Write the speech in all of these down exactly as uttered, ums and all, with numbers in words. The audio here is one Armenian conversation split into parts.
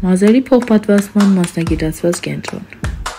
Մազերի փոխպատվաստման մասնագիտացված կենտրոն։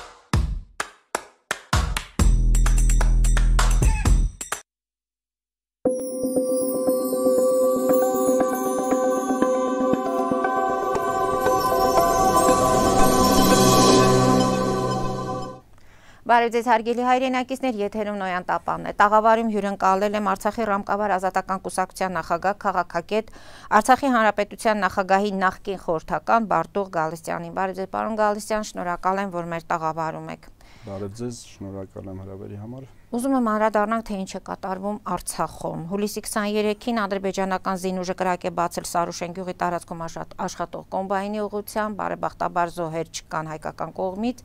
Բարև ձեզ հարգելի հայրենակիցներ, եթերում Նոյյան Տապանն է։ Տաղավարում հյուրընկալել եմ Արցախի Ռամկավար Ազատական Կուսակցության նախագահ, քաղաքագետ, Արցախի Հանրապետության նախագահի նախկին խորհրդական Բարդուղ Գալստյանին։ Բարև ձեզ, պարոն Գալստյան, շնորհակալ եմ, որ մեր տաղավարում եք։ Բարև ձեզ, շնորհակալ եմ հրավերի համար։ Ուզում եմ անդրադառնանք, թե ինչ է կատարվում Արցախում։ Հուլիսի քսաներեքին ադրբեջանական զինուժը կրակ է բացել Սարուշեն գյուղի տարածքում աշխատող կոմբայնի ուղղությամբ, բարեբախտաբար զոհեր չկան հայկական կողմից։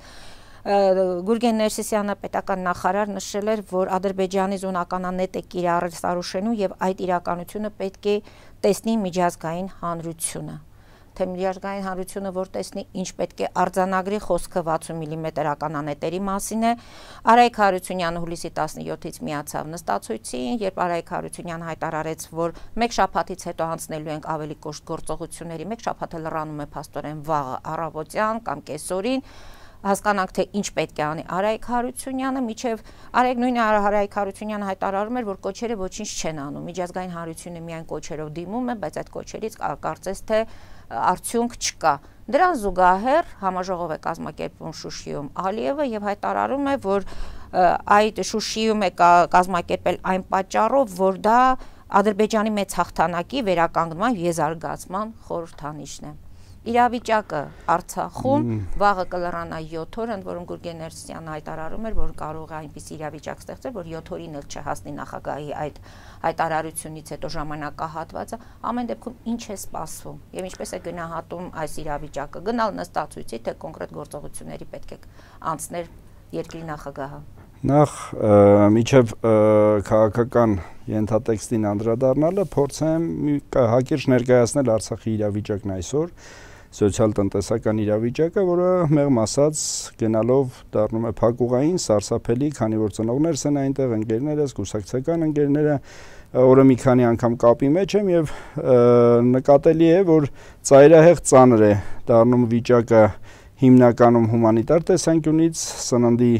Գուրգեն Ներսիսյանը պետական նախարար նշել էր, որ Ադրբեջանի զոնականանետ է կիրառել Սարուշենում եւ այդ իրականությունը պետք է տեսնի միջազգային հանրությունը։ Թե միջազգային հանրությունը որ տեսնի, ինչ պետք է արձանագրի, խոսքը վաթսուն միլիմետր ականանետերի մասին է։ Արայք Հարությունյանը հուլիսի տասնյոթից միացավ նստացույցին, երբ Արայք Հարությունյանը հայտարարեց, որ մեկ շաբաթից հետո անցնելու ենք ավելի կոշտ գործողությունների, մեկ շաբաթը լրանում է փաստորեն վաղը առավոտյան կամ կեսօրին, հասկանանք, թե ինչ պետք է անի Արայք Հարությունյանը, միջև Արայք նույն Արայք Հարությունյանը հայտարարում էր, որ կոչերը ոչինչ չեն անում, միջազգային հանրությունը միայն կոչերով դիմում է, բայց այդ կոչերից կարծես թե արդյունք չկա։ Դրան զուգահեռ համաժողով է կազմակերպում Շուշիում Ալիևը եւ հայտարարում է, որ այդ Շուշիում է կազմակերպել այն պատճառով, որ դա Ադրբեջանի մեծ հաղթանակի վերականգնման եզարգացման խորհրդանիշն է։ Իրավիճակը Արցախում վաղը կլրանա յոթ օր, ընդ որում Գուրգեն Ներսիսյանը հայտարարում էր, որ կարող է այնպիսի իրավիճակ ստեղծել, որ յոթ օրին էլ չհասնի նախագահի այդ հայտարարությունից հետո ժամանակահատվածը, ամեն դեպքում ինչ է սպասվում եւ ինչպես է գնահատում այս իրավիճակը, գնալ նստացույցի, թե կոնկրետ գործողությունների պետք է անցներ երկրի նախագահը։ Նախ միջև քաղաքական ենթատեքստին անդրադառնալը փորձեմ հակիրճ ներկայացնել Արցախի իրավիճակն այսօր, սոցիալ-տնտեսական իրավիճակը, որը մեղմ ասած գնալով դառնում է փակուղային, սարսափելի, քանի որ ծնողներս են այնտեղ, ընկերներս, կուսակցական ընկերները, օրը մի քանի անգամ կապի մեջ եմ եւ նկատելի է, որ ծայրահեղ ծանր է դառնում վիճակը հիմնականում հումանիտար տեսանկյունից, սննդի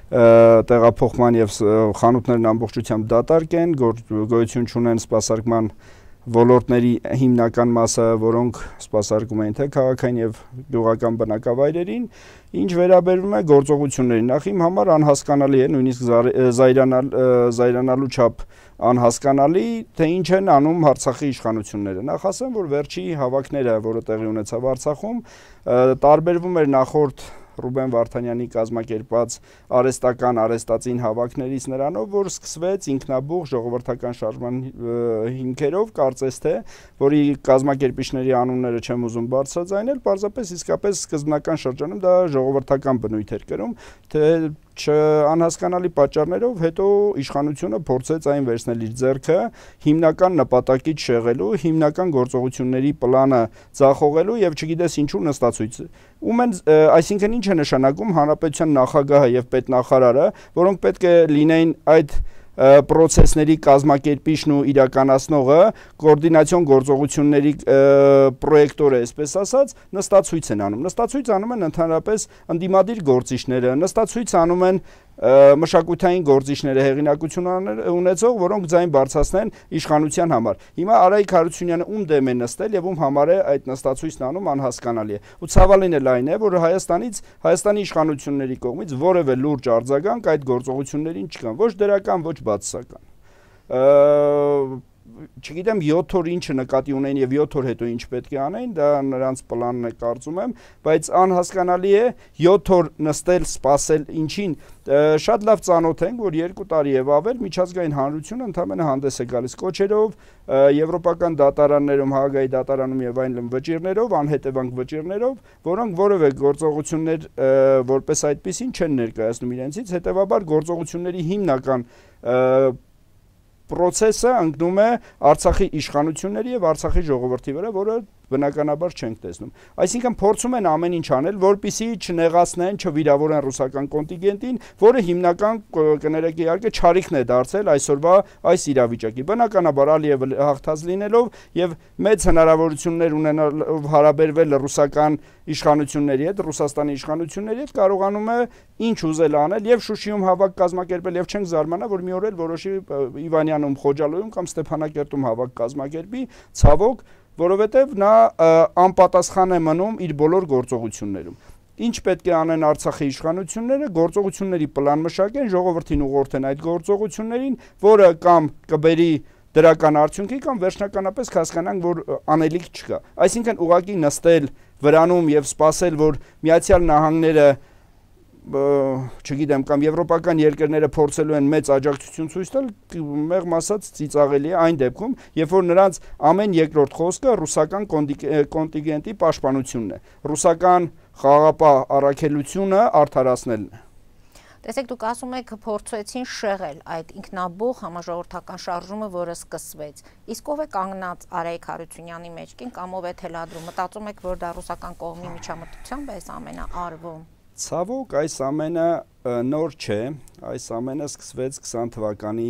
տեղափոխման եւ խանութներն ամբողջությամբ դատարկ են, գոյություն չունեն սպասարկման ոլորտների հիմնական մասը, որոնք սպասարկում են թե քաղաքային եւ գյուղական բնակավայրերին, ինչ վերաբերում է գործողություններին, նախ իմ համար անհասկանալի է, նույնիսկ զայրանալ, զայրանալու չափ անհասկանալի, թե ինչ են անում Արցախի իշխանությունները։ Նախ ասեմ, որ վերջի հավաքները, որը տեղի ունեցավ Արցախում, տարբերվում էր նախորդ Ռուբեն Վարդանյանի կազմակերպած արեստական արեստածին հավաքներից նրանով, որ սկսվեց ինքնաբուխ ժողովրդական շարժման հիմքերով, կարծես թե, որի կազմակերպիչների անունները չեմ ուզում բարձրաձայնել, պարզապես իսկապես սկզբնական շրջանում դա ժողովրդական բնույթ էր կրում, թե չանհասկանալի պատճառներով հետո իշխանությունը փորձեց այն վերցնել իր ձեռքը հիմնական նպատակից շեղելու, հիմնական գործողությունների պլանը ձախողելու եւ չգիտես ինչու նստացույց։ Ում են, այսինքն ինչ է նշանակում հանրապետության նախագահը եւ պետնախարարը, որոնք պետք է լինեին այդ պրոցեսների կազմակերպիչն ու իրականացնողը, կոորդինացիոն գործողությունների պրոյեկտորը, այսպես ասած, նստացույց են անում։ Նստացույց անում են ընդհանրապես ընդդիմադիր գործիչները, նստացույց անում են մշակութային գործիչները, հեղինակություն ունեցող, որոնք ձայն բարձրացնեն իշխանության համար։ Հիմա Արայք Հարությունյանը ում դեմ է նստել եւ ում համար է այդ նստացույցն անում, անհասկանալի է։ Ու ցավալին էլ այն է, որ Հայաստանից, Հայաստանի իշխանությունների կողմից որևէ լուրջ արձագանք այդ գործողություններին չկան, ոչ դրական, ոչ բացասական։ Չգիտեմ յոթ օր ինչը նկատի ունեն եւ յոթ օր հետո ինչ պետք է անեն, դա նրանց պլանն է կարծում եմ, բայց անհասկանալի է յոթ օր նստել, սպասել ինչին, շատ լավ ծանոթ ենք, որ երկու տարի եւ ավել միջազգային հանրությունը ընդհանրապես հանդես է գալիս կոչերով, եվրոպական դատարաններում, Հաագայի դատարանում եւ այլն վճիրներով, անհետևանք վճիրներով, որոնք որևէ գործողություններ որպես այդպեսին չեն ներկայացնում իրենցից, հետեւաբար գործողությունների հիմնական պրոցեսը ընկնում է Արցախի իշխանությունների եւ Արցախի ժողովրդի վրա, որը բնականաբար չենք տեսնում։ Այսինքն փորձում են ամեն ինչ անել, որպեսզի չնեղացնեն, չվիրավորեն ռուսական կոնտինգենտին, որը հիմնական կներեք իհարկե չարիքն է դարձել այսօրվա այս իրավիճակի։ Բնականաբար Ալիևը հաղթած լինելով եւ մեծ հնարավորություններ ունենալով հարաբերվել ռուսական իշխանությունների հետ, Ռուսաստանի իշխանությունների հետ կարողանում է ինչ ուզել անել եւ Շուշիում հավաք կազմակերպել եւ չենք զարմանա, որ մի օր էլ որոշի Իվանյանում, Խոջալոյում կամ Ստեփանակերտում հավաք կազմակերպի, ցավոք, որովհետեւ նա անպատասխան է մնում իր բոլոր գործողություններում։ Ինչ պետք է անեն Արցախի իշխանությունները, գործողությունների պլան մշակեն, ժողովրդին ուղղորդեն այդ գործողություններին, որը կամ կբերի դրական արդյունքի կամ վերջնականապես հասկանանք, որ անելիք չկա։ Այսինքն ուղղակի նստել վրանում եւ սպասել, որ Միացյալ Նահանգները, չգիտեմ, կամ եվրոպական երկրները փորձելու են մեծ աջակցություն ցույց տալ, մեղմ ասած ծիծաղելի է այն դեպքում, երբ որ նրանց ամեն երկրորդ խոսքը ռուսական կոնտինգենտի պաշտպանությունն է, ռուսական խաղաղապահ առաքելությունը արդարացնելն է։ Տեսեք, դուք ասում եք փորձեցին շեղել այդ ինքնաբուխ համաժողովրդական շարժումը, որը սկսվեց։ Իսկ ով է կանգնած Արայիկ Հարությունյանի մեջքին կամ ով է թելադրում։ Մտածում եք, որ դա ռուսական կողմի միջամտությամբ է այս ամենը արվում։ Ցավոք, այս ամենը նոր չէ, այս ամենը սկսվեց քսան թվականի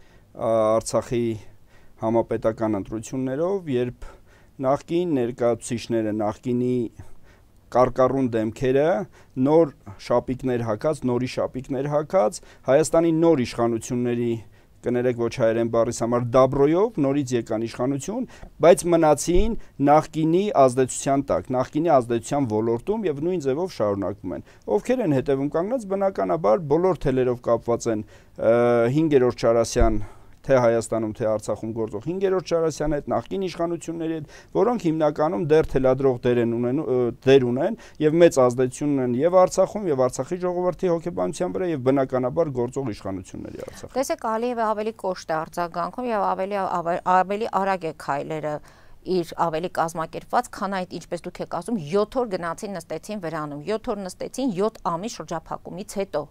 Արցախի համապետական ընտրություններով, երբ նախկին ներկայացուցիչները, նախկինի կարկառուն դեմքերը նոր շապիկներ հակած, նորի շապիկներ հակած, Հայաստանի նոր իշխանությունների, կներեք ոչ հայերեն բառիս համար, դաբրոյով նորից եկան իշխանություն, բայց մնացին նախկինի ազդեցության տակ, նախկինի ազդեցության ոլորտում եւ նույն ձևով շարունակվում են։ Ովքեր են հետևում կանգնած, բնականաբար բոլոր թելերով կապված են հինգերորդ Չարասյան, թե Հայաստանում, թե Արցախում գործող հինգերորդ Չարասյանի հետ, նախկին իշխանությունների հետ, որոնք հիմնականում դեռ թելադրող դեր ունեն, դեր ունեն եւ մեծ ազդեցություն ունեն եւ Արցախում եւ Արցախի ժողովրդի հոգեբանության վրա եւ բնականաբար գործող իշխանությունների Արցախում։ Տեսեք, Ալիևը ավելի կոշտ է արձագանքում եւ ավելի ավելի արագ է քայլերը իր ավելի կազմակերպված, քան այդ, ինչպես դուք եք ասում, յոթ օր գնացին նստեցին վրանում, յոթ օր նստեցին յոթ ամիս շրջափակումից հետո։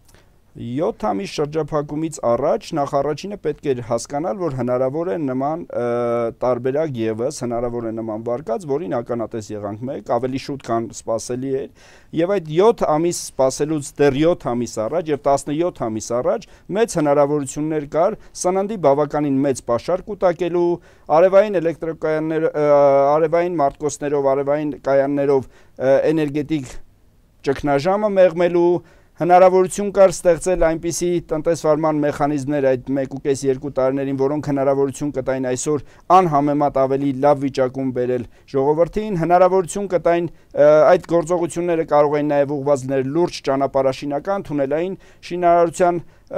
յոթ ամիս շրջափակումից առաջ նախ առաջինը պետք էր հասկանալ, որ հնարավոր է նման տարբերակ եւս, հնարավոր է նման վարկած, որին ականատես եղանք մեկ, ավելի շուտ քան սպասելի էր, եւ այդ յոթ ամիս սպասելուց դեռ յոթ ամիս առաջ եւ տասնյոթ ամիս առաջ մեծ հնարավորություններ կար սննդի բավականին մեծ պաշար կուտակելու, արևային էլեկտրակայաններ, արևային մարտկոցներով, արևային կայաններով էներգետիկ ճգնաժամը մեղմելու, հնարավորություն կար ստեղծել այնպիսի տնտեսվարման մեխանիզմներ այդ մեկ ու կես երկու տարիներին, որոնք հնարավորություն կտային այսօր անհամեմատ ավելի լավ վիճակում բերել ժողովրդին, հնարավորություն կտային այդ գործողությունները կարող էին նաև ուղղված լինել լուրջ ճանապարհաշինական, թունելային շինարարության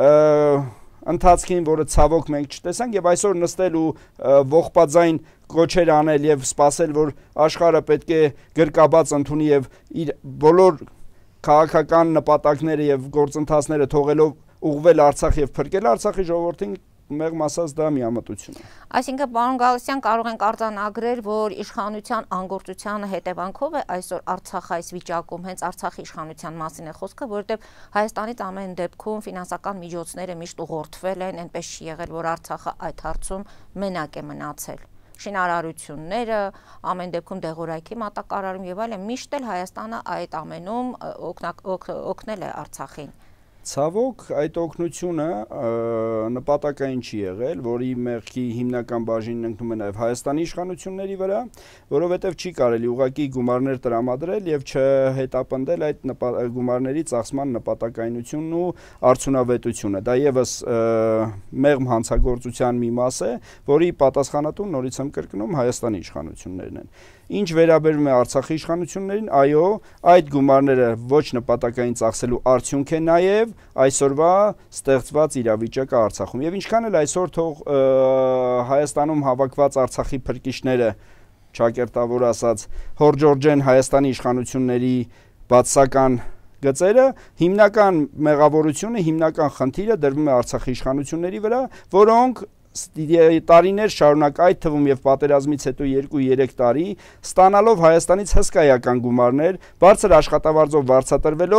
ընթացքին, որը ցավոք մենք չտեսանք, եւ այսօր նստել ու ողբաձայն կոչեր անել եւ սպասել, որ աշխարհը պետք է գրկաբաց ընդունի եւ իր բոլոր քաղաքական նպատակները եւ գործընթացները թողելով ուղղվել Արցախ եւ փրկել Արցախի ժողովրդին, մեղմ ասած դա միամտություն է։ Այսինքն, պարոն Գալստյան, կարող ենք արձանագրել, որ իշխանության անգործության հետևանքով է այսօր Արցախը այս վիճակում, հենց Արցախի իշխանության մասին է խոսքը, որովհետեւ Հայաստանից ամեն դեպքում ֆինանսական միջոցները միշտ ուղղորդվել են, այնպես չի եղել, որ Արցախը այդ հարցում մենակ է մնացել։ Շինարարությունները, ամեն դեպքում դեղորայքի մատակարարում եւ այլն, միշտ էլ Հայաստանը այդ ամենում օգնել է Արցախին։ Ցավոք, այդ օգնությունը նպատակային չի եղել, որի մեղքի հիմնական բաժինն ընկնում է նաև Հայաստանի իշխանությունների վրա, որովհետև չի կարելի ուղղակի գումարներ տրամադրել եւ չհետապնդել այդ գումարների ծախսման նպատակայնությունն ու արդյունավետությունը։ Դա եւս մեղմ հանցագործության մի մաս է, որի պատասխանատու նորից եմ կրկնում Հայաստանի իշխանություններն են։ Ինչ վերաբերում է Արցախի իշխանություններին, այո, այդ գումարները ոչ նպատակային ծախսելու արդյունք է նաև այսօրվա ստեղծված իրավիճակը Արցախում։ Եվ ինչքան էլ այսօր թող Հայաստանում հավաքված Արցախի փրկիչները, ճակերտավոր ասած, հորջորջեն Հայաստանի իշխանությունների բացասական գծերը, հիմնական մեղավորությունը, հիմնական խնդիրը դրվում է Արցախի իշխանությունների վրա, որոնք տարիներ շարունակ, այդ թվում եւ պատերազմից հետո երկու-երեք տարի, ստանալով Հայաստանից հսկայական գումարներ, բարձր աշխատավարձով վարձատրվելով,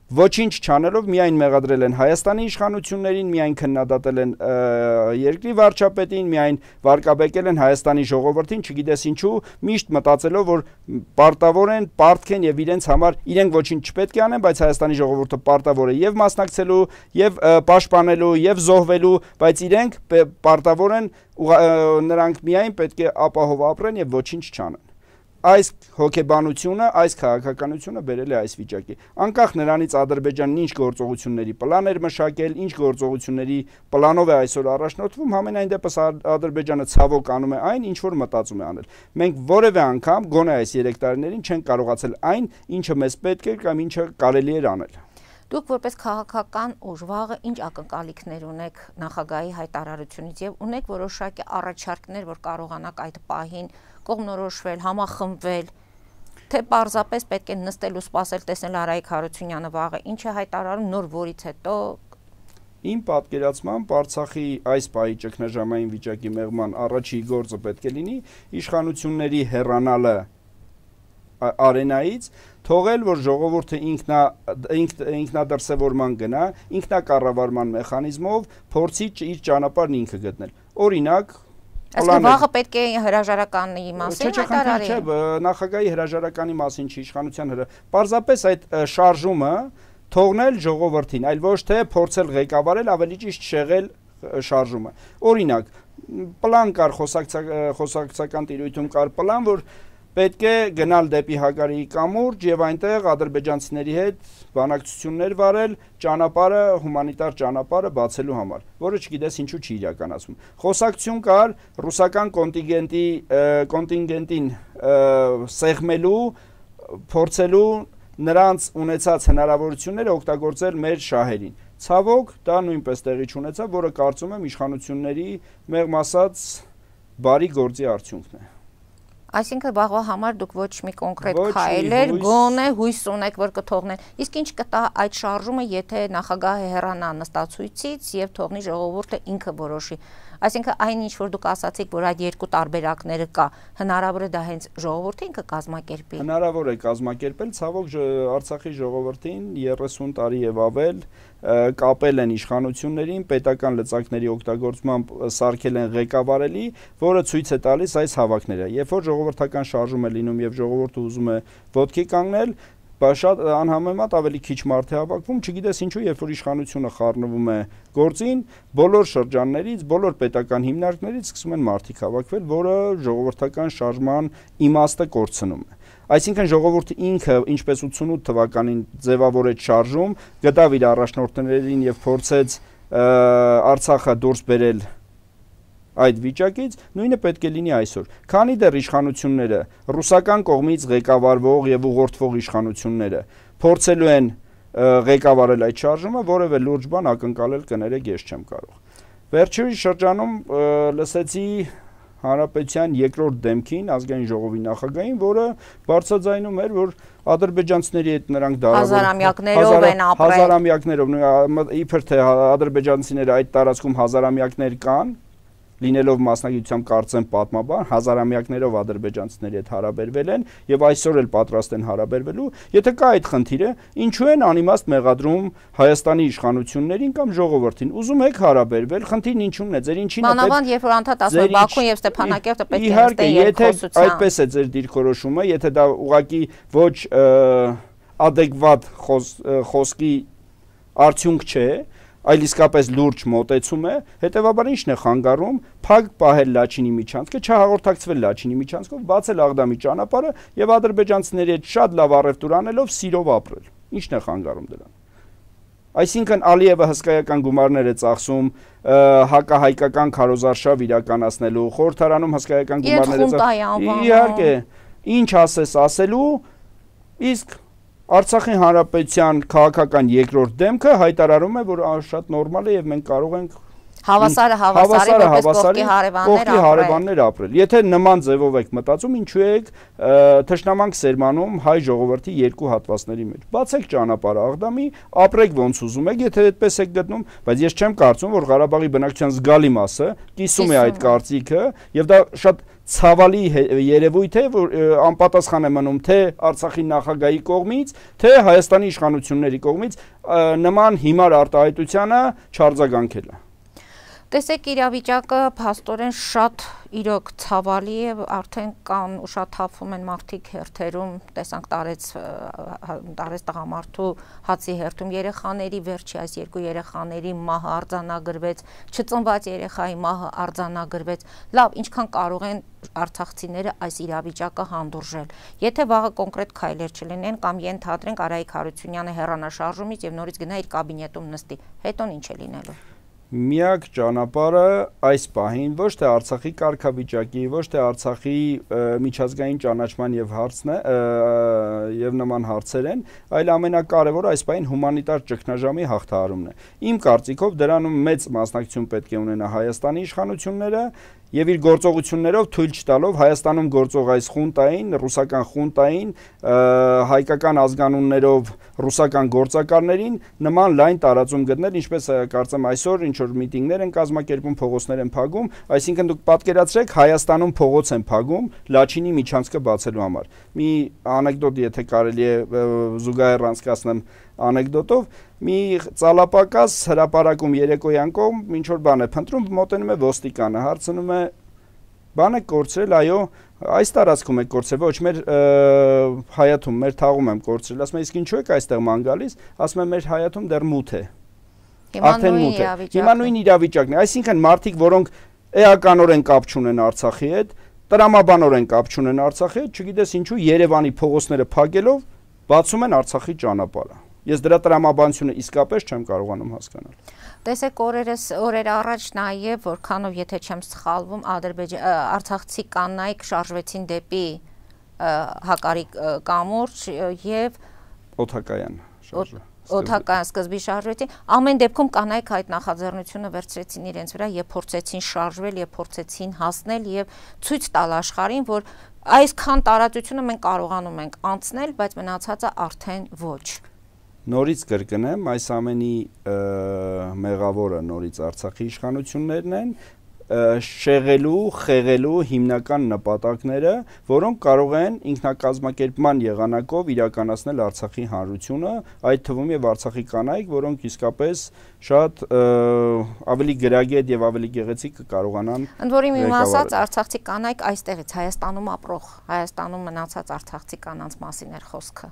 Ոչինչ չանելով միայն մեղադրել են Հայաստանի իշխանություններին, միայն քննադատել են երկրի վարչապետին, միայն վարկաբեկել են Հայաստանի ժողովրդին, չգիտես ինչու, միշտ մտածելով, որ պարտավոր են, պարտք են եւ իրենց համար իրենք ոչինչ չպետք է անեն, բայց Հայաստանի ժողովուրդը պարտավոր է եւ մասնակցելու, եւ պաշտպանելու, եւ զոհվելու, բայց իրենք պարտավոր են, նրանք միայն պետք է ապահով ապրեն եւ ոչինչ չանեն։ Այս հոգեբանությունը, այս քաղաքականությունը բերել է այս վիճակի։ Անկախ նրանից Ադրբեջանն ինչ գործողությունների պլան էր մշակել, ինչ գործողությունների պլանով է այսօր առաջնորդվում, համենայն դեպս Ադրբեջանը ցավոք անում է այն, ինչ որ մտածում է անել։ Մենք որևէ անգամ, գոնե այս երեք տարիներին, չենք կարողացել այն, ինչը մեզ պետք էր կամ ինչը կարելի էր անել։ Դուք որպես քաղաքական ուժ վաղը ինչ ակնկալիքներ ունեք նախագահի հայտարարությունից եւ ունեք որոշակի առաջարկներ, որ կարողանաք այդ պահին կողմնորոշվել, համախմբվել, թե պարզապես պետք է նստել ու սպասել տեսնել Արայիկ Հարությունյանը վաղը ինչ է հայտարարում, նոր որից հետո Իմ պատկերացմամբ Արցախի այս պահի ճգնաժամային վիճակի մեղման առաջի գործը պետք է լինի իշխանությունների հեռանալը արենայից, թողել, որ ժողովուրդը ինքնա ինքնադրսևորման գնա, ինքնակառավարման մեխանիզմով փորձի իր ճանապարհն ինքը գտնել։ Օրինակ, Այսինքն վաղը պետք է հրաժարականի մասին հայտարարի։ Չէ, նախագահի հրաժարականի մասին չի, իշխանության հրա։ Պարզապես այդ շարժումը թողնել ժողովրդին, այլ ոչ թե փորձել ղեկավարել, ավելի ճիշտ շեղել շարժումը։ Օրինակ, պլան կար խոսակցական տիրույթում կար պլան, որ պետք է գնալ դեպի Հակարիի կամուրջ եւ այնտեղ ադրբեջանցիների հետ բանակցություններ վարել, ճանապարհը, հումանիտար ճանապարհը բացելու համար, որը չգիտես ինչու չի իրականացվում։ Խոսակցություն կար ռուսական կոնտինգենտի կոնտինգենտին սեղմելու, փորձելու նրանց ունեցած հնարավորությունները օգտագործել մեր շահերին։ Ցավոք, դա նույնպես տեղի չունեցավ, որը կարծում եմ իշխանությունների մեղմ ասած բարի գործի արդյունքն է։ Այսինքն վաղվա համար դուք ոչ մի կոնկրետ քայլեր, գոնե հույս ունեք, որ կթողնեն։ Իսկ ինչ կտա այդ շարժումը, եթե նախագահը հեռանա նստացույցից եւ թողնի ժողովուրդը ինքը որոշի։ Այսինքն այն ինչ որ դուք ասացիք, որ այդ երկու տարբերակները կա, հնարավոր է դա հենց ժողովուրդը ինքը կազմակերպի։ Հնարավոր է կազմակերպել, ցավոք Արցախի ժողովրդին երեսուն տարի եւ ավել կապել են իշխանություններին, պետական լծակների օգտագործմամբ սարքել են ղեկավարելի, որը ցույց է տալիս այս հավաքները։ Երբ որ ժողովրդական շարժում է լինում եւ ժողովուրդը ուզում է ոտքի կանգնել, շատ անհամեմատ ավելի քիչ մարդ է հավաքվում, չգիտես ինչու, երբ որ իշխանությունը խառնվում է գործին, բոլոր շրջաններից, բոլոր պետական հիմնարկներից սկսում են մարդիկ հավաքվել, որը ժողովրդական շարժման իմաստը կորցնում է։ Այսինքն ժողովուրդը ինքը, ինչպես ութսունութ թվականին ձևավորեց շարժում, գտավ իր առաջնորդներին եւ փորձեց Արցախը դուրս բերել այդ վիճակից, նույնը պետք է լինի այսօր։ Քանի դեռ իշխանությունները, ռուսական կողմից ղեկավարվող եւ ուղղորդվող իշխանությունները փորձելու են ղեկավարել այդ շարժումը, որևէ լուրջ բան ակնկալել կներեք ես չեմ կարող։ Վերջին շրջանում լսեցի Հանրապետության երկրորդ դեմքին ազգային ժողովի նախագահին, որը բարձրաձայնում էր, որ ադրբեջանցիների հետ նրանք հազարամյակներով են ապրել։ Հազարամյակներով, իբր թե ադրբեջանցիները այդ տարածքում հազարամյակներ կան, լինելով մասնագիտությամբ կարծեմ պատմաբան, հազարամյակներով ադրբեջանցիների հետ հարաբերվել են եւ այսօր էլ պատրաստ են հարաբերվելու, եթե կա այդ խնդիրը, ինչու են անիմաստ մեղադրում Հայաստանի իշխանություններին կամ ժողովրդին։ Ուզում եք հարաբերվել, խնդիրն ինչու՞մն է, ձեր ինչին է։ Մանավանդ երբ որ անդադ ասում են Բաքուն եւ Ստեփանակերտը պետք է նստեն երկխոսության։ Եթե այդպես է ձեր դիրքորոշումը, եթե դա ուղղակի ոչ ադեկվատ խոսքի արդյունք չէ, այլ իսկապես լուրջ մոտեցում է, հետևաբար ինչն է խանգարում փակ պահել Լաչինի միջանցքը, չհաղորդակցվել Լաչինի միջանցքով, բացել Աղդամի ճանապարհը եւ ադրբեջանցիների հետ շատ լավ առևտուր անելով սիրով ապրել։ Ինչն է խանգարում դրան։ Այսինքն Ալիևը հսկայական գումարներ է ծախսում հակահայկական քարոզարշավ իրականացնելու, խորհրդարանում հսկայական գումարներ է ծախսում։ Իհարկե, ինչ ասես ասելու, իսկ Արցախի հանրապետության քաղաքական երկրորդ դեմքը հայտարարում է, որ շատ նորմալ է եւ մենք կարող ենք Հավասարը հավասարի, որպես կողքի հարևաններ ապրել։ Եթե նման ձևով եք մտածում, ինչու եք թշնամանք սերմանում հայ ժողովրդի երկու հատվածների մեջ։ Բացեք ճանապարհը Աղդամի, ապրեք ոնց ուզում եք, եթե այդպես եք գտնում, բայց ես չեմ կարծում, որ Ղարաբաղի բնակչության զգալի մասը կիսում է այդ կարծիքը, եւ դա շատ ցավալի երևույթ է, որ անպատասխան է մնում թե Արցախի նախագահի կողմից, թե Հայաստանի իշխանությունների կողմից նման հիմար արտահայտությանը չարձագանքելը։ Տեսեք, իրավիճակը փաստորեն շատ իրոք ցավալի է, արդեն կան ու շատ թափվում են մարդիկ հերթերում, տեսանք տարեց տարեց տղամարդու հացի հերթում երեխաների վերջի այս երկու երեխաների մահը արձանագրվեց, չծնված երեխայի մահը արձանագրվեց։ Լավ, ինչքան կարող են արցախցիները այս իրավիճակը հանդուրժել։ Եթե վաղը կոնկրետ քայլեր չլինեն կամ ենթադրենք Արայիկ Հարությունյանը հեռանա շարժումից եւ նորից գնա իր կաբինետում նստի, հետո ինչ է լինելու։ Միակ ճանապարհը այս պահին ոչ թե Արցախի կարգավիճակի, ոչ թե Արցախի միջազգային ճանաչման եւ հարցն է եւ նման հարցեր են, այլ ամենակարևորը այս պահին հումանիտար ճգնաժամի հաղթահարումն է։ Իմ կարծիքով դրանում մեծ մասնակցություն պետք է ունենա Հայաստանի իշխանությունները եւ իր գործողություններով թույլ չտալով Հայաստանում գործող այս խունտային, ռուսական խունտային, հայկական ազգանուններով ռուսական գործակալներին նման լայն տարածում գտնել, ինչպես կարծեմ այսօր ինչ որ միտինգներ են կազմակերպում, փողոցներ են փակում, այսինքն դուք պատկերացրեք Հայաստանում փողոց են փակում Լաչինի միջանցքը բացելու համար։ Մի անեկդոտ, եթե կարելի է զուգահեռ անցկացնեմ անեկդոտով, մի ծալապակաս հրապարակում երեկոյան կողմ ինչ որ բան է փնտրում, մոտենում է ոստիկանը, հարցնում է բան եք կորցրել, այո, այս տարածքում եք կորցրել, ոչ մեր հայաթում, մեր թաղում եմ կորցրել, ասում է իսկ ինչու եք այստեղ ման գալիս, ասում է մեր հայաթում դեռ մութ է։ Արդեն մութ է։ Հիմա նույն իրավիճակն է, այսինքն մարդիկ, որոնք էականորեն կապ չունեն Արցախի հետ, տրամաբանորեն կապ չունեն Արցախի հետ, չգիտես ինչու Երևանի փողոցները փակելով բացում են Արցախի ճանապարհը։ Ես դրա տրամաբանությունը իսկապես չեմ կարողանում հասկանալ։ Տեսեք, օրերս օրեր առաջ նաև, որքանով եթե չեմ սխալվում, արցախցի կանայք շարժվեցին դեպի Հակարի կամուրջ եւ օդակայան շարժը։ Օդակայան սկզբի շարժվեցին, ամեն դեպքում կանայք այդ նախաձեռնությունը վերցրեցին իրենց վրա եւ փորձեցին շարժվել եւ փորձեցին հասնել եւ ցույց տալ աշխարհին, որ այսքան տարածությունը մենք կարողանում ենք անցնել, բայց մնացածը արդեն ոչ։ Նորից կրկնեմ, այս ամենի մեղավորը նորից Արցախի իշխանություններն են, շեղելու, խեղելու հիմնական նպատակները, որոնք կարող են ինքնակազմակերպման եղանակով իրականացնել Արցախի հանրությունը, այդ թվում եւ Արցախի կանայք, որոնք իսկապես շատ ավելի գրագետ եւ ավելի գեղեցիկ կկարողանան։ Ընդ որում իմ ասած արցախցի կանայք այստեղից Հայաստանում ապրող, Հայաստանում մնացած արցախցի կանանց մասին էր խոսքը։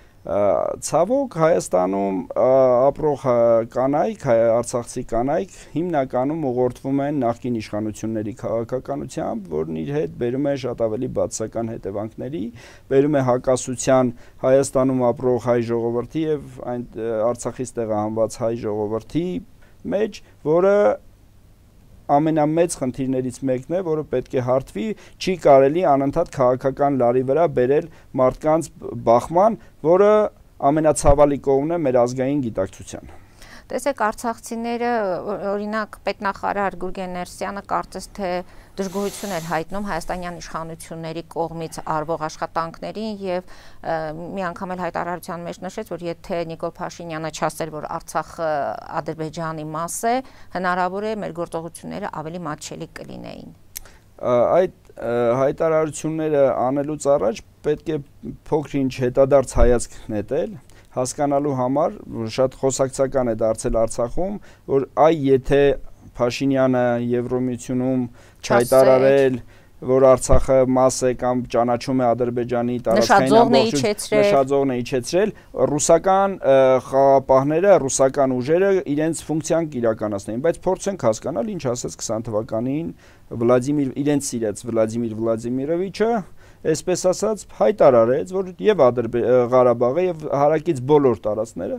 Ցավոք Հայաստանում ապրող կանայք, արցախցի կանայք հիմնականում ուղղորդվում են նախկին իշխանությունների քաղաքականությամբ, որն իր հետ բերում է շատ ավելի բացասական հետևանքների, բերում է հակասության Հայաստանում ապրող հայ ժողովրդի եւ այն Արցախից տեղահանված հայ ժողովրդի մեջ, որը ամենամեծ խնդիրներից մեկն է, որը պետք է հարթվի, չի կարելի անընդհատ քաղաքական լարի վրա բերել մարդկանց բախման, որը ամենացավալի կողմն է մեր ազգային գիտակցության։ Տեսեք, արցախցիները, օրինակ պետնախարար Գուրգեն Ներսյանը կարծես թե դժգոհություն էր հայտնում հայաստանյան իշխանությունների կողմից արվող աշխատանքներին եւ մի անգամ էլ հայտարարության մեջ նշեց, որ եթե Նիկոլ Փաշինյանը չասեր, որ Արցախը Ադրբեջանի մաս է, հնարավոր է մեր գործողությունները ավելի մատչելի կլինեին։ Այդ հայտարարությունները անելուց առաջ պետք է փոքր-ինչ հետադարձ հայացք նետել, հասկանալու համար շատ խոսակցական է դարձել Արցախում, որ այ եթե Փաշինյանը Եվրոմիությունում չհայտարարել, որ Արցախը մաս է կամ ճանաչում է Ադրբեջանի տարածքային ամբողջությունը, նշաձողն է իջեցրել, ռուսական խաղապահները, ռուսական ուժերը իրենց ֆունկցիան կիրականացնեին, բայց փորձենք հասկանալ, ինչ ասաց քսան թվականին Վլադիմիր իրենց սիրած Վլադիմիր Վլադիմիրովիչը, այսպես ասած հայտարարեց, որ եւ Ղարաբաղը եւ հարակից բոլոր տարածքները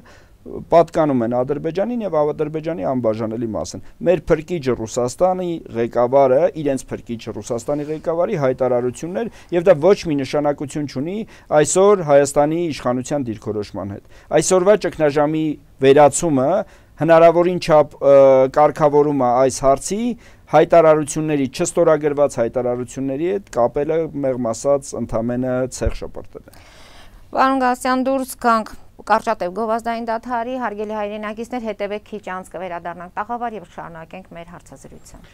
պատկանում են Ադրբեջանին եւ Ադրբեջանի անբաժանելի մաս են։ Մեր փրկիչը Ռուսաստանի ղեկավարը, իրենց փրկիչը Ռուսաստանի ղեկավարի հայտարարություններ եւ դա ոչ մի նշանակություն չունի այսօր Հայաստանի իշխանության դիրքորոշման հետ։ Այսօրվա ճգնաժամի վերացումը հնարավորին չափ կարգավորումը այս հարցի հայտարարությունների չստորագրված հայտարարությունների հետ կապելը մեղմ ասած ընդամենը ցեղ շպրտել է։ Պարոն Գալստյան, դուրս գանք կարճատև գովազդային դադարի, հարգելի հայրենակիցներ, հետևեք քիչ անց կվերադառնանք տաղավար եւ շարունակենք մեր հարցազրույցը։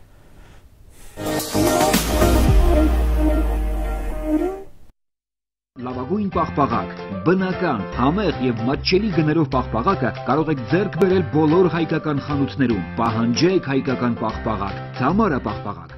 Լավագույն պաղպաղակ, բնական, համեղ եւ մատչելի գներով պաղպաղակը կարող եք ձեռք բերել բոլոր հայկական խանութներում։ Պահանջեք հայկական պաղպաղակ, Թամարա պաղպաղակ։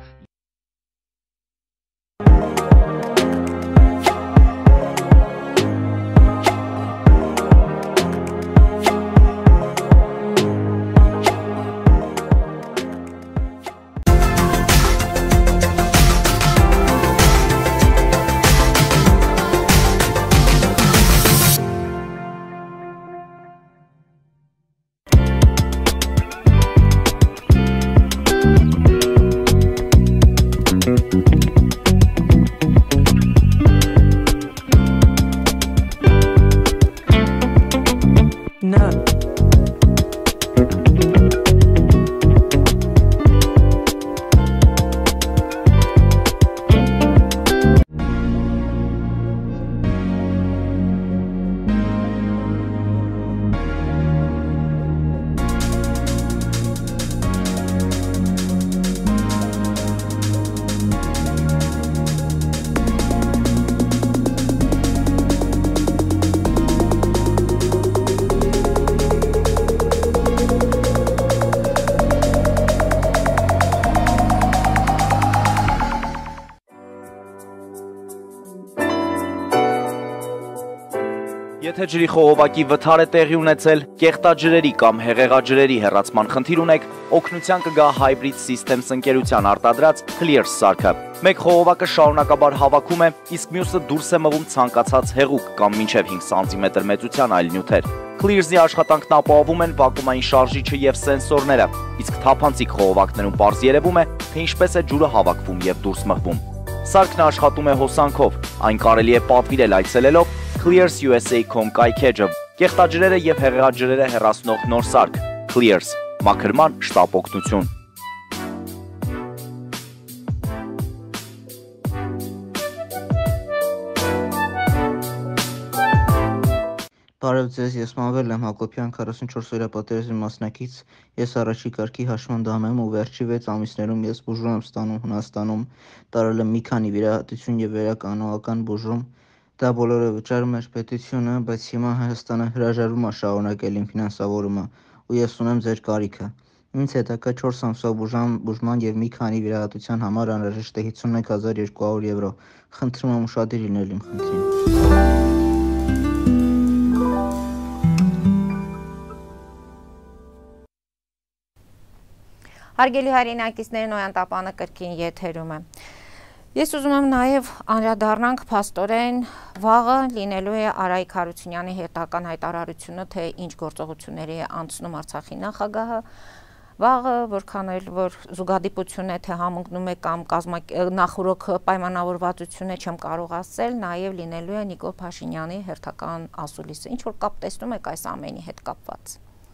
Եթե ջրի խողովակի վթար է տեղի ունեցել, կեղտաջրերի կամ հեղեղաջրերի հեռացման խնդիր ունեք, օգնության կգա Hybrid Systems ընկերության արտադրած Clears սարքը։ Մեկ խողովակը շարունակաբար հավաքում է, իսկ մյուսը դուրս է մղում ցանկացած հեղուկ կամ մինչև հինգ սանտիմետր մեծության այլ նյութեր։ Clears-ի աշխատանքն ապահովում են վակուումային շարժիչը եւ սենսորները, իսկ թափանցիկ խողովակներում պարզ երևում է, թե ինչպես է ջուրը հավաքվում եւ դուրս մղվում։ Սարքն աշխատում է հոսանքով, այն կարելի է պատվիրել այցելելով Clears U S A dot com կայքեջը, կեղտաջրերը եւ հեղեղաջրերը հեռացնող նոր սարք, Clears, մաքրման շտապ օգնություն։ Բարև ձեզ, ես Մանվել եմ Հակոբյան, քառասունչորս օրյա պատերազմի մասնակից, ես առաջի կարգի հաշմանդամ եմ ու վերջի վեց ամիսներում ես բուժում եմ ստանում Հունաստանում, տարել եմ մի քանի վիրահատություն եւ վերականողական բուժում, դա բոլորը վճարում էր պետությունը, բայց հիմա Հայաստանը հրաժարվում է շարունակել իմ ֆինանսավորումը ու ես ունեմ ձեր կարիքը։ Ինձ հետաքրքրում է չորս ամսվա բուժման, բուժման եւ մի քանի վիրահատության համար անհրաժեշտ է հիսունմեկ հազար երկու հարյուր եվրո։ Խնդրում եմ ուշադիր լինել իմ խնդրին։ Հարգելի հայրենակիցներ, Նոյյան Տապանը կրկին եթերում է։ Ես ուզում եմ նաև անդրադառնանք փաստորեն վաղը լինելու է Արայիկ Հարությունյանի հետական հայտարարությունը, թե ինչ գործողությունների է անցնում Արցախի նախագահը, վաղը որքան էլ որ զուգադիպություն է, թե համընկնում է կամ նախուրոք պայմանավորվածություն է, չեմ կարող ասել, նաև լինելու է Նիկոլ Փաշինյանի հերթական ասուլիսը։ Ինչ որ կապ տեսնում եք այս ամենի հետ կապված։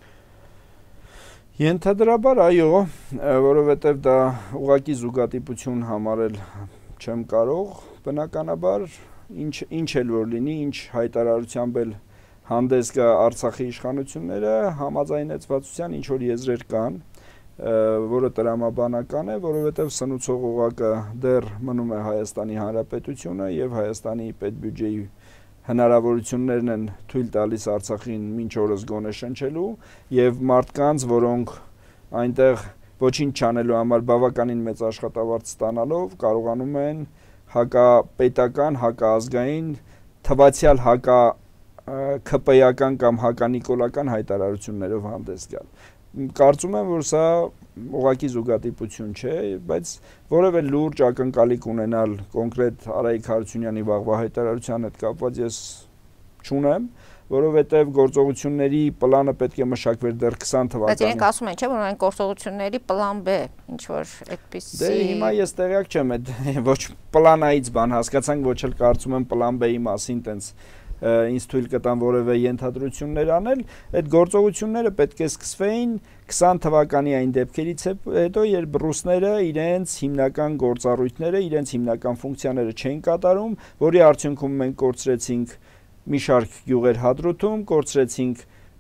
Ենթադրաբար այո, որովհետև դա ուղղակի զուգադիպություն համարել չեմ կարող, բնականաբար ինչ ինչ էլ որ լինի, ինչ հայտարարությամբ էլ հանդես գա Արցախի իշխանությունները, համաձայնեցվածության ինչ որ եզրեր կան, որը տրամաբանական է, որովհետև սնուցող օղակը դեռ մնում է Հայաստանի Հանրապետությունը եւ Հայաստանի պետբյուջեի հնարավորություններն են թույլ տալիս Արցախին մինչ օրս գոնե շնչելու եւ մարդկանց, որոնք այնտեղ ոչինչ չանելու համար բավականին մեծ աշխատավարձ ստանալով կարողանում են հակապետական, հակաազգային, թվացial հակա ՔՊ-ական կամ հականիկոլական հայտարարություններով հանդես գալ։ Կարծում եմ, որ սա ուղղակի զուգադիպություն չէ, բայց որևէ լուրջ ակնկալիք ունենալ կոնկրետ Արայիկ Հարությունյանի վաղվա հայտարարության հետ կապված ես չունեմ, որովհետև գործողությունների պլանը պետք է մշակվեր դեռ քսան թվականին։ Բայց իրենք ասում են, չէ՞, որ այն գործողությունների պլան B, ինչ որ այդպիսի։ Դե հիմա ես տեղյակ չեմ, ոչ պլանայից բան հասկացանք, ոչ էլ կարծում եմ պլան B-ի մասին տենց ինձ թույլ կտան որևէ ենթադրություններ անել, այդ գործողությունները պետք է սկսվեին քսան թվականի այն դեպքերից հետո, երբ ռուսները իրենց հիմնական գործառույթները, իրենց հիմնական ֆունկցիաները չէին կատարում, որի արդյունքում մենք կորցրեցինք մի շարք գյուղեր Հադրութում, կորցրեցինք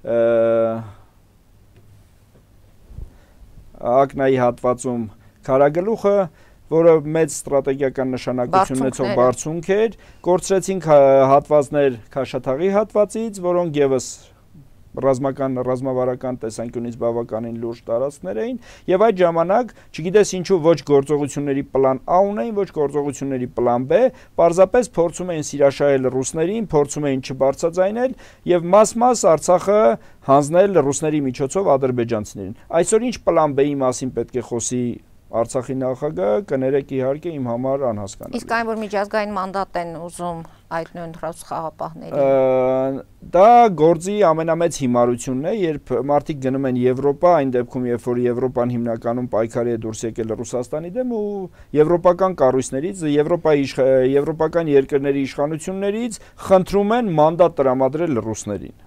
Ակնայի հատվածում Քարագլուխը, որը մեծ ստրատեգիական նշանակություն ունեցող բարձունք էր, կորցրեցինք հատվածներ Քաշաթաղի հատվածից, որոնք եւս ռազմական ռազմավարական տեսանկյունից բավականին լուրջ տարածքներ էին, եւ այդ ժամանակ, չգիտես ինչու ոչ գործողությունների պլան A ունեին, ոչ գործողությունների պլան B, պարզապես փորձում էին սիրաշահել ռուսներին, փորձում էին չբարձրաձայնել եւ մաս-մաս Արցախը հանձնել ռուսների միջոցով ադրբեջանցիներին։ Այսօր ինչ պլան B-ի մասին պետք է խոսի Արցախի նախագահը, կներեք իհարկե իմ համար անհասկանալի։ Իսկ այն որ միջազգային մանդատ են ուզում այդ նույն խաղապահների։ Դա գործի ամենամեծ հիմարությունն է, երբ մարդիկ գնում են Եվրոպա, այն դեպքում երբ որ Եվրոպան հիմնականում պայքարի է դուրս եկել Ռուսաստանի դեմ ու եվրոպական կառույցներից, Եվրոպայի եվրոպական երկրների իշխանություններից խնդրում են մանդատ տրամադրել ռուսներին։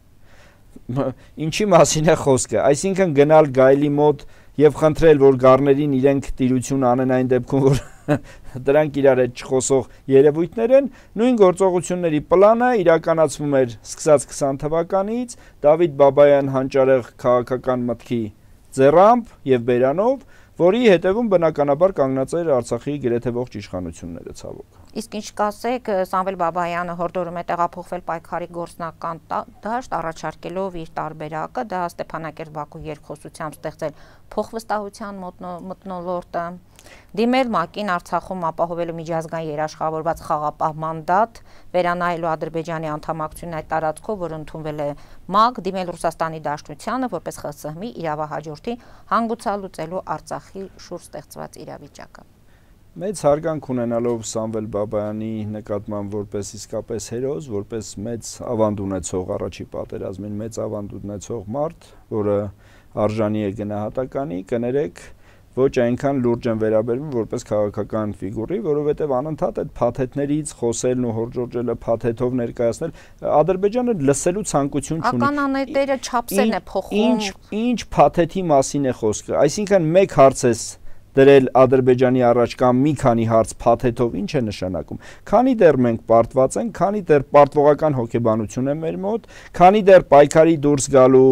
Ինչի մասին է խոսքը, այսինքն գնալ Գայլի մոտ եւ խնդրել, որ գառներին իրենք տիրություն անեն այն դեպքում, որ դրանք իրար հետ չխոսող երևույթներ են, նույն գործողությունների պլանը իրականացվում էր սկսած քսան թվականից, Դավիթ Բաբայան հանճարեղ քաղաքական մտքի ձեռամբ եւ բերանով, որի հետևում բնականաբար կանգնած էր Արցախի գրեթե ողջ իշխանությունները ցավոք։ Իսկ ինչ կասեք, Սամվել Բաբայանը հորդորում է տեղափոխվել պայքարի գործնական դաշտ, առաջարկելով իր տարբերակը, դա Ստեփանակերտ-Բաքու երկխոսությամբ ստեղծել փոխվստահության մթնոլորտը, դիմել ՄԱԿ-ին Արցախում ապահովելու միջազգային երաշխավորված խաղապահ մանդատ, վերանայելու Ադրբեջանի անդամակցությունն այդ տարածքով, որը ընդունվել է ՄԱԿ, դիմել Ռուսաստանի Դաշնությանը, որպես ԽՍՀՄ-ի իրավահաջորդի հանգուցալուծելու Արցախի շուրջ ստեղծված իրավիճակը։ Մեծ հարգանք ունենալով Սամվել Բաբայանի նկատմամբ որպես իսկապես հերոս, որպես մեծ ավանդ ունեցող առաջի պատերազմին, մեծ ավանդ ունեցող մարդ, որը արժանի է գնահատականի, կներեք, ոչ այնքան լուրջ են վերաբերվում որպես քաղաքական ֆիգուրի, որովհետև անընդհատ այդ փաթեթներից խոսելն ու հորդորժելը փաթեթով ներկայացնել, Ադրբեջանը լսելու ցանկություն չունի։ Ականանետերը չափսերն է փոխում։ Ինչ փաթեթի մասին է խոսքը, այսինքն մեկ հարց է դրել Ադրբեջանի առաջ կամ մի քանի հարց փաթեթով ինչ է նշանակում։ Քանի դեռ մենք պարտված ենք, քանի դեռ պարտվողական հոգեբանություն է մեր մոտ, քանի դեռ պայքարի դուրս գալու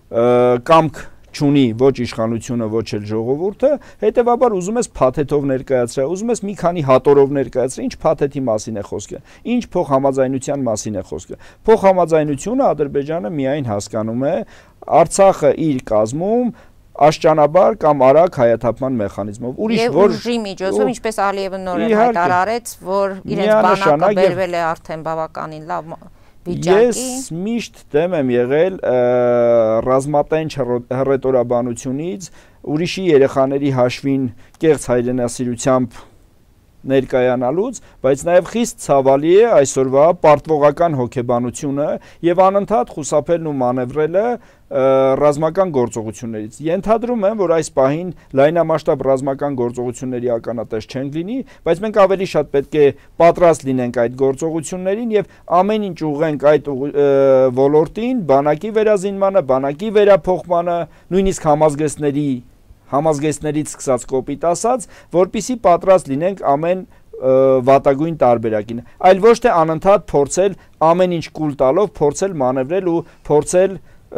կամք չունի ոչ իշխանությունը, ոչ էլ ժողովուրդը, հետևաբար ուզում ես փաթեթով ներկայացրել, ուզում ես մի քանի հատորով ներկայացրել, ինչ փաթեթի մասին է խոսքը, ինչ փոխհամաձայնության մասին է խոսքը։ Փոխհամաձայնությունը Ադրբեջանը միայն հասկանում է Արցախը իր կազմում աշճանաբար կամ արագ հայաթափման մեխանիզմով։ Ուրիշ որ ուժի միջոցով, ինչպես Ալիևը նորեն հայտարարեց, որ իրենց բանակը բերվել է արդեն բավականին լավ վիճակի։ Ես միշտ դեմ եմ եղել ռազմատենչ հռետորաբանությունից, ուրիշի երեխաների հաշվին կեղծ հայրենասիրությամբ ներկայանալուց, բայց նաև խիստ ցավալի է այսօրվա պարտվողական հոգեբանությունը եւ անընդհատ խուսափելն ու մանևրելը ռազմական գործողություններից։ Ենթադրում եմ, որ այս պահին լայնամասշտաբ ռազմական գործողությունների ականատես չենք լինի, բայց մենք ավելի շատ պետք է պատրաստ լինենք այդ գործողություններին եւ ամեն ինչ ուղղենք այդ ոլորտին, բանակի վերազինմանը, բանակի վերափոխմանը, նույնիսկ համազգեստների համազգեստներից սկսած կոպիտ ասած, որպիսի պատրաստ լինենք ամեն վատագույն տարբերակին, այլ ոչ թե անընդհատ փորձել ամեն ինչ կուլ տալով, փորձել մանևրել ու փորձել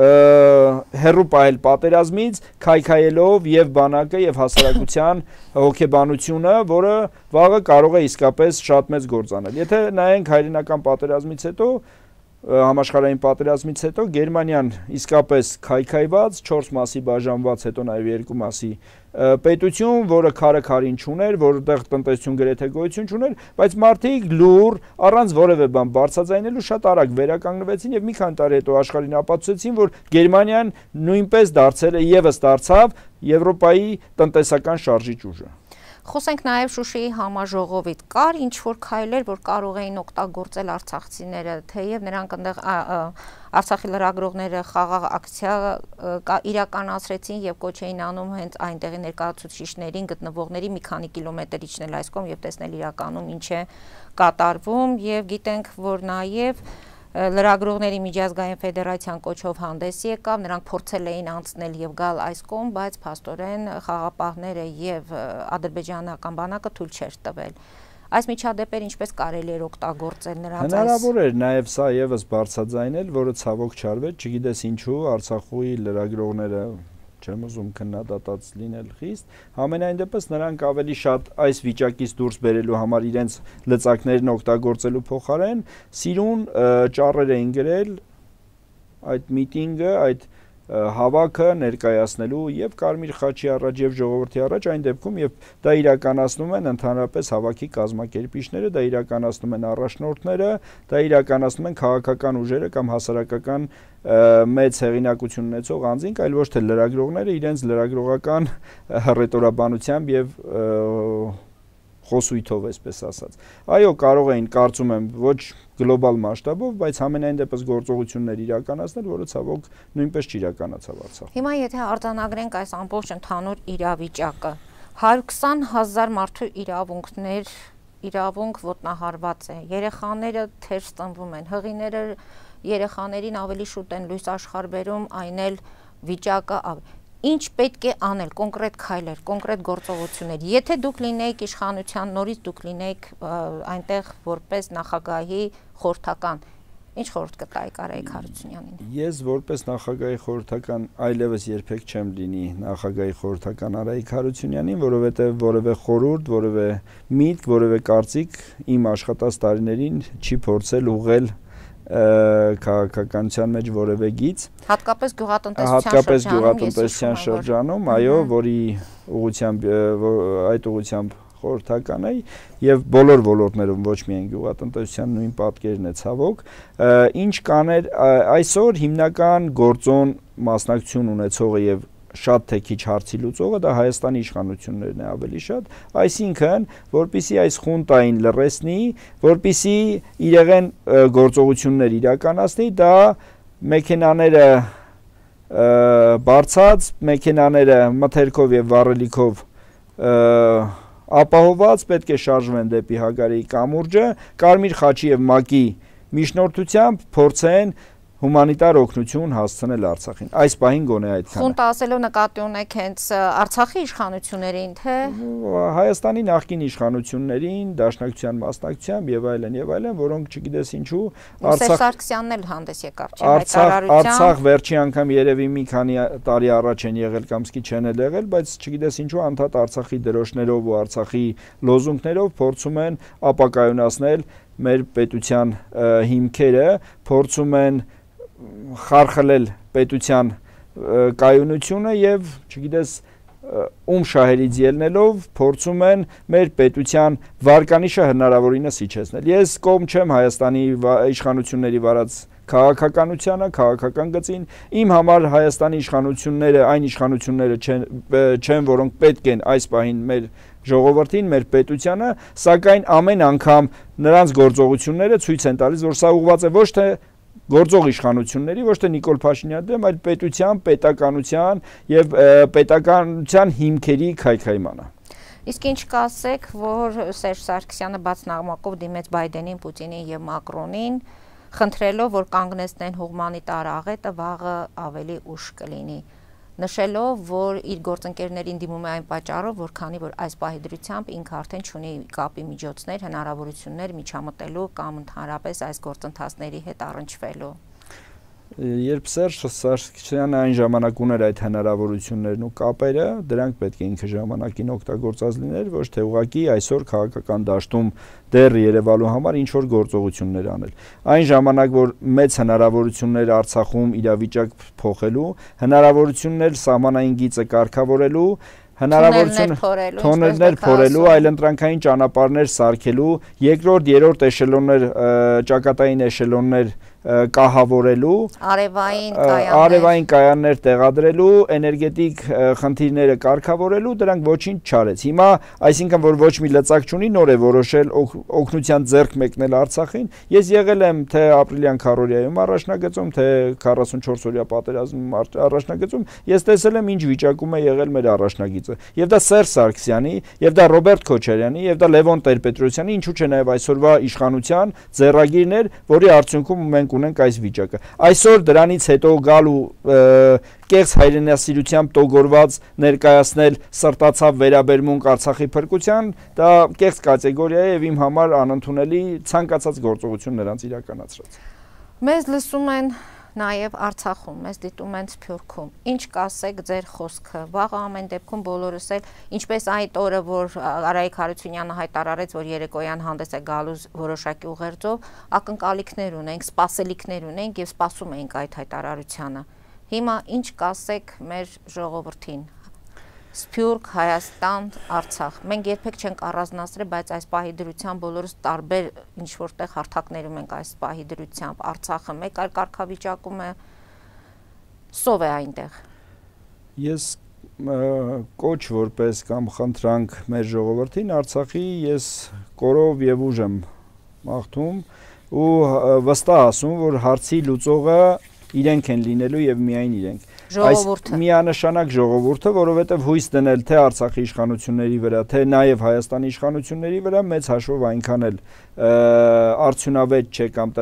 հերու պահել պատերազմից, քայքայելով եւ բանակը եւ հասարակության հոգեբանությունը, որը վաղը կարող է իսկապես շատ մեծ գործ անել։ Եթե նայենք հայրենական պատերազմից հետո համաշխարհային պատերազմից հետո Գերմանիան իսկապես քայքայված, չորս մասի բաժանված, հետո նաև երկու մասի պետություն, որը քարը քարին չուներ, որտեղ տնտեսություն գրեթե գոյություն չուներ, բայց մարդիկ լուր, առանց որևէ բան բարձրաձայնելու շատ արագ վերականգնվեցին եւ մի քանի տարի հետո աշխարհին ապացուցեցին, որ Գերմանիան նույնպես դարձել է եւս դարձավ Եվրոպայի տնտեսական շարժիչ ուժը։ Խոսենք նաև Շուշիի համաժողովից, կար ինչ-որ քայլեր, որ կարող էին օգտագործել արցախցիները, թեև նրանք այնտեղ Արցախի լրագրողները խաղաղ ակցիա իրականացրեցին եւ կոչ էին անում հենց այնտեղի ներկայացուցիչներին, գտնվողների մի քանի կիլոմետր իջնել այս կողմ եւ տեսնել իրականում ինչ է կատարվում եւ գիտենք, որ նաև լրագրողների միջազգային ֆեդերացիան կոչով հանդես եկավ, նրանք փորձել էին անցնել եւ գալ այս կողմ, բայց փաստորեն խաղապահները եւ ադրբեջանական բանակը թույլ չէր տվել։ Այս միջադեպերը ինչպես կարելի էր օգտագործել նրանց այս հնարավոր էր նաեւ սա եւս բարձրաձայնել, որը ցավոք չարվեց, չգիտես ինչու Արցախի լրագրողները չեմ ուզում քննադատած լինել խիստ, համենայն դեպս նրանք ավելի շատ այս վիճակից դուրս բերելու համար իրենց լծակներն օգտագործելու փոխարեն սիրուն ճառեր էին գրել այդ միտինգը, այդ հավաքը ներկայացնելու եւ Կարմիր խաչի առաջ եւ ժողովրդի առաջ այն դեպքում եւ դա իրականացնում են ընդհանրապես հավաքի կազմակերպիչները, դա իրականացնում են առաջնորդները, դա իրականացնում են քաղաքական ուժերը կամ հասարակական մեծ հեղինակություն ունեցող անձինք, այլ ոչ թե լրագրողները իրենց լրագրողական հռետորաբանությամբ եւ խոսույթով, այսպես ասած։ Այո, կարող էին, կարծում եմ, ոչ գլոբալ մասշտաբով, բայց համենայն դեպս գործողություններ իրականացնել, որը ցավոք նույնպես չիրականացավ Արցախում։ Հիմա եթե արձանագրենք այս ամբողջ ընդհանուր իրավիճակը, հարյուր քսան հազար մարդու իրավունքներ, իրավունք ոտնահարված է, երեխաները թերս ծնվում են, հղիները երեխաներին ավելի շուտ են լույս աշխարհ բերում, այն էլ վիճակը Ինչ պետք է անել, կոնկրետ քայլեր, կոնկրետ գործողություններ։ Եթե դուք լինեիք իշխանության, նորից դուք լինեիք այնտեղ որպես նախագահի խորհրդական, ինչ խորհուրդ կտայիք Արայիկ Հարությունյանին։ Ես որպես նախագահի խորհրդական այլևս երբեք չեմ լինի նախագահի խորհրդական Արայիկ Հարությունյանին, որովհետև որևէ խորհուրդ, որևէ միտք, որևէ կարծիք իմ աշխատած տարիներին չի փորձել ուղղել քաղաքականության մեջ որևէ գիծ, հատկապես գյուղատնտեսության հատկապես գյուղատնտեսության շրջանում, այո, որի ուղղությամբ այդ ուղղությամբ խորհրդական է եւ բոլոր ոլորտներում, ոչ միայն գյուղատնտեսության նույն պատկերն է ցավոք, ինչ կաներ այսօր հիմնական գործոն մասնակցություն ունեցողը եւ շատ թե քիչ հարցի լուծողը դա Հայաստանի իշխանություններն է ավելի շատ, այսինքն, որպիսի այս խունտային լռեցնի, որպիսի իրեղեն գործողություններ իրականացնի, դա մեքենաները բարձած, մեքենաները մթերքով եւ վառելիքով ապահոված պետք է շարժվեն դեպի Հագարեի կամուրջը, Կարմիր խաչի եւ ՄԱԿ-ի միջնորդությամբ փորձեն հումանիտար օգնություն հասցնել Արցախին։ Այս պահին գոնե այդքան։ Խունտ ասելով նկատի ունեք հենց Արցախի իշխանություններին, թե Հայաստանի նախկին իշխանություններին, Դաշնակցության մասնակցությամբ եւ այլն եւ այլն, որոնք չգիտես ինչու Արցախ Սարգսյանն էլ հանդես եկավ, չէ՞, հայտարարության։ Արցախ վերջի անգամ երևի մի քանի տարի առաջ են եղել կամ սկի չեն եղել, բայց չգիտես ինչու անդադ Արցախի դրոշներով ու Արցախի լոզունգներով փորձում են ապակայունացնել մեր պետության հիմքերը, փորձում են խարխլել պետության կայունությունը եւ չգիտես ում շահերից ելնելով փորձում են մեր պետության վարկանիշը հնարավորինս իջեցնել։ Ես կողմ չեմ Հայաստանի իշխանությունների վարած քաղաքականությանը, քաղաքական գծին, իմ համար Հայաստանի իշխանությունները այն իշխանությունները չեն, չեն, որոնք պետք են այս պահին մեր ժողովրդին, մեր պետությանը, սակայն ամեն անգամ նրանց գործողությունները ցույց են տալիս, որ սա ուղղված է ոչ թե գործող իշխանությունների, ոչ թե Նիկոլ Փաշինյանի դեմ, այլ պետության, պետականության եւ պետականության հիմքերի քայքայմանը։ Իսկ ինչ կասեք, որ Սերժ Սարգսյանը բաց նամակով դիմեց Բայդենին, Պուտինին եւ Մակրոնին, խնդրելով, որ կանգնեցնեն հումանիտար աղետը, վաղը ավելի ուշ կլինի, նշելով, որ իր գործընկերներին դիմում է այն պատճառով, որ քանի որ այս պահի դրությամբ ինքը արդեն չունի կապի միջոցներ, հնարավորություններ միջամտելու կամ ընդհանրապես այս գործընթացների հետ առնչվելու։ Երբ Սերժ Սարգսյանը այն ժամանակ ուներ այդ հնարավորություններն ու կապերը, դրանք պետք է ինքը ժամանակին օգտագործած լիներ, ոչ թե ուղղակի այսօր քաղաքական դաշտում դեռ Երևանու համար ինչ որ գործողություններ անել։ Այն ժամանակ, որ մեծ հնարավորություններ Արցախում իրավիճակ փոխելու, հնարավորություններ սահմանային գիծը կարգավորելու, հնարավորություն թոնելներ փորելու, այլընտրանքային ճանապարհներ սարքելու, երկրորդ, երրորդ էշելոններ, ճակատային էշելոններ կահավորելու, արևային արևային կայաններ տեղադրելու, էներգետիկ խնդիրները կարգավորելու, դրանք ոչինչ չարեց։ Հիմա, այսինքն որ ոչ մի լծակ չունի, նոր է որոշել օգնության ձեռք մեկնել Արցախին։ Ես եղել եմ թե ապրիլյան քառօրյայում առաջնագծում, թե քառասունչորս օրյա պատերազմում առաջնագծում, ես տեսել եմ ինչ վիճակում է եղել մեր առաջնագիծը։ Եվ դա Սերժ Սարգսյանի, եւ դա Ռոբերտ Քոչարյանի, եւ դա Լևոն Տեր-Պետրոսյանի, ինչու՞ չէ նաեւ այսօրվա իշխանության ձեռագիրն էր, որի արդյունքում մենք ունենք այս վիճակը։ Այսօր դրանից հետո գալ ու կեղծ հայրենասիրությամբ տոգորված ներկայացնել սրտացավ վերաբերմունք Արցախի փրկության, դա կեղծ կատեգորիա է եւ իմ համար անընդունելի ցանկացած գործողություն նրանց իրականացրած։ Մեզ լսում են նաև Արցախում, մեզ դիտում են Սփյուռքում։ Ինչ կասեք ձեր խոսքը։ Վաղը ամեն դեպքում բոլորս էլ, ինչպես այդ օրը, որ Արայիկ Հարությունյանը հայտարարեց, որ երեկոյան հանդես է գալու որոշակի ուղերձով, ակնկալիքներ ունենք, սպասելիքներ ունենք եւ սպասում էինք այդ հայտարարությանը։ Հիմա ինչ կասեք մեր ժողովրդին։ Սփյուռք, Հայաստան, Արցախ։ Մենք երբեք չենք առանձնացրել, բայց այս պահի դրությամբ բոլորս տարբեր ինչ որտեղ հարթակներում ենք այս պահի դրությամբ։ Արցախը մեկ այլ կարգավիճակում է, սով է այնտեղ։ Ես կոչ որպես կամ խնդրանք մեր ժողովրդին Արցախի ես կորով եւ ուժ եմ մաղթում ու վստահ ասում, որ հարցի լուծողը իրենք են լինելու եւ միայն իրենք։ Ժողովուրդը միանշանակ ժողովուրդը, որովհետև հույս դնել թե Արցախի իշխանությունների վրա, թե նաև Հայաստանի իշխանությունների վրա մեծ հաշվով այնքան էլ արդյունավետ չէ կամ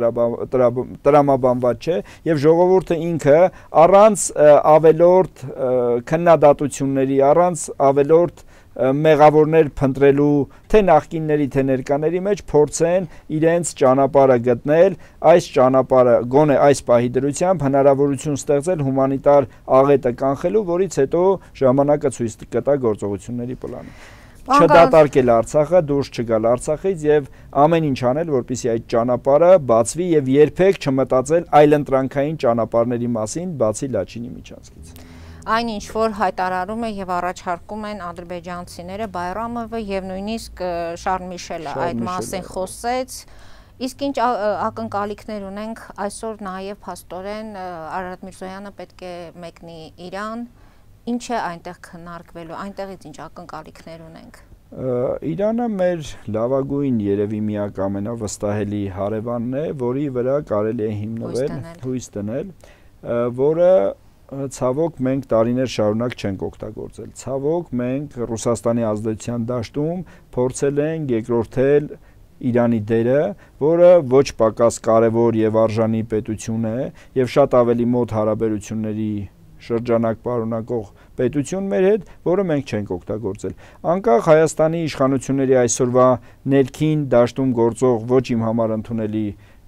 տրամաբանված չէ, եւ ժողովուրդը ինքը առանց ավելորդ քննադատությունների, առանց ավելորդ մեղավորներ փնտրելու թե նախկինների թե ներկաների մեջ փորձեն իրենց ճանապարհը գտնել, այս ճանապարհը գոնե այս պահի դրությամբ հնարավորություն ստեղծել հումանիտար աղետը կանխելու, որից հետո ժամանակը ցույց կտա գործողությունների պլանը։ Չդատարկել Արցախը, դուրս չգալ Արցախից եւ ամեն ինչ անել, որպեսզի այդ ճանապարհը բացվի եւ երբեք չմտածել այլընտրանքային ճանապարհների մասին, բացի Լաչինի միջանցքից։ Այն ինչ որ հայտարարում է եւ առաջարկում են ադրբեջանցիները, Բայրամովը եւ նույնիսկ Շարլ Միշելը այդ մասին խոսեց, իսկ ինչ ակնկալիքներ ունենք այսօր նաեւ փաստորեն Արարատ Միրզոյանը պետք է մեկնի Իրան, ինչ է այնտեղ քննարկվելու, այնտեղից ինչ ակնկալիքներ ունենք։ Իրանը մեր լավագույն երևի միակ ամենավստահելի հարևանն է, որի վրա կարելի է հիմնվել, հույս դնել, որը ցավոք մենք տարիներ շարունակ չենք օգտագործել։ Ցավոք մենք Ռուսաստանի ազդեցության դաշտում փորձել ենք երկրորդել Իրանի դերը, որը ոչ պակաս կարևոր եւ արժանի պետություն է եւ շատ ավելի մոտ հարաբերությունների շրջանակ պարունակող պետություն մեր հետ, որը մենք չենք օգտագործել։ Անկախ Հայաստանի իշխանությունների այսօրվա ներքին դաշտում գործող ոչ իմ համար ընդունելի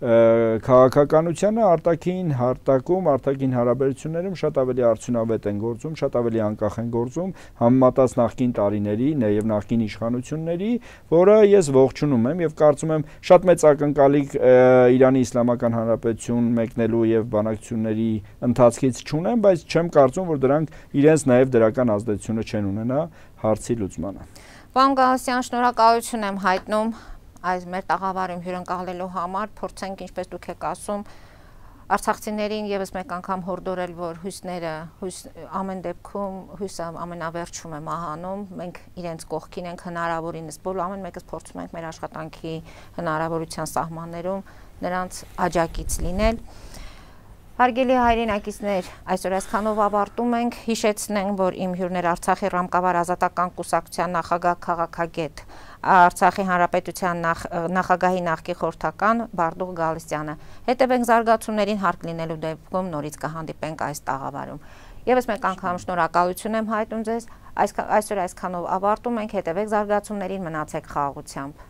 քաղաքականությունը արտաքին հարտակում, արտաքին հարաբերություններում շատ ավելի արդյունավետ են գործում, շատ ավելի անկախ են գործում համեմատած նախկին տարիների եւ նախկին իշխանությունների, որը ես ողջունում եմ եւ կարծում եմ շատ մեծ ակնկալիք Իրանի Իսլամական Հանրապետություն մեկնելու եւ բանակցությունների ընթացքից չունեմ, բայց չեմ կարծում, որ դրանք իրենց նաեւ դրական ազդեցությունը չեն ունենա հարցի լուծմանը։ Պարոն Գալստյան, շնորհակալություն եմ հայտնում այս մեր տաղավարում հյուրընկալելու համար, փորձենք, ինչպես դուք եք ասում, արցախցիներին եւս մեկ անգամ հորդորել, որ հույսները, հույս ամեն դեպքում հույսը ամենավերջում է մահանում, մենք իրենց կողքին ենք հնարավորինս, բոլոր ամեն մեկս փորձում ենք մեր աշխատանքի հնարավորության սահմաններում նրանց աջակից լինել։ Հարգելի հայրենակիցներ, այսօր այսքանով ավարտում ենք, հիշեցնենք, որ իմ հյուրներ Արցախի Ռամկավար Ազատական Կուսակցության նախագահ քաղաքագետ, Արցախի Հանրապետության նախագահի նախկին խորհրդական Բարդուղ Գալստյանը։ Հետևենք զարգացումներին, հարկ լինելու դեպքում նորից կհանդիպենք այս տաղավարում։ Եվս մեկ անգամ շնորհակալություն եմ հայտնում ձեզ, այսօր այսքանով ավարտում ենք, հետևեք զարգացումներին, մնացեք խաղաղությամբ։